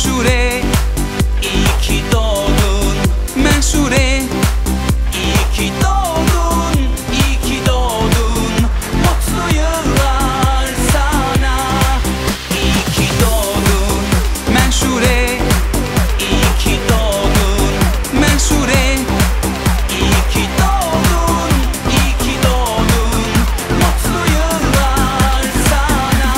Menşure, iyi ki doğdun. Menşure, iyi ki doğdun, iyi ki doğdun. Mutlu yıllar sana. İyi ki doğdun. Menşure, iyi ki doğdun. Menşure, iyi ki doğdun, iyi ki doğdun. Mutlu yıllar sana.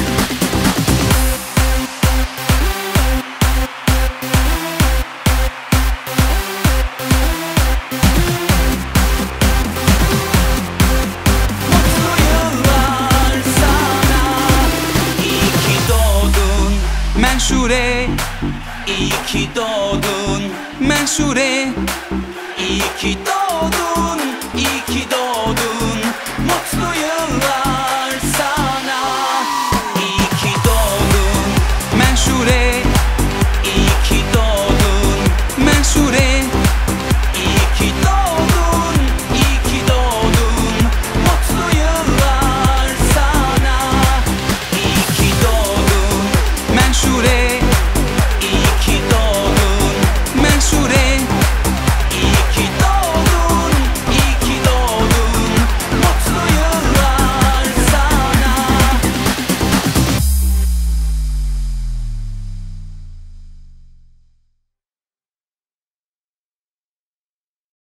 Mutlu yıllar sana. İyi ki doğdun. Menşure, iyi ki doğdun. Menşure, iyi ki doğdun.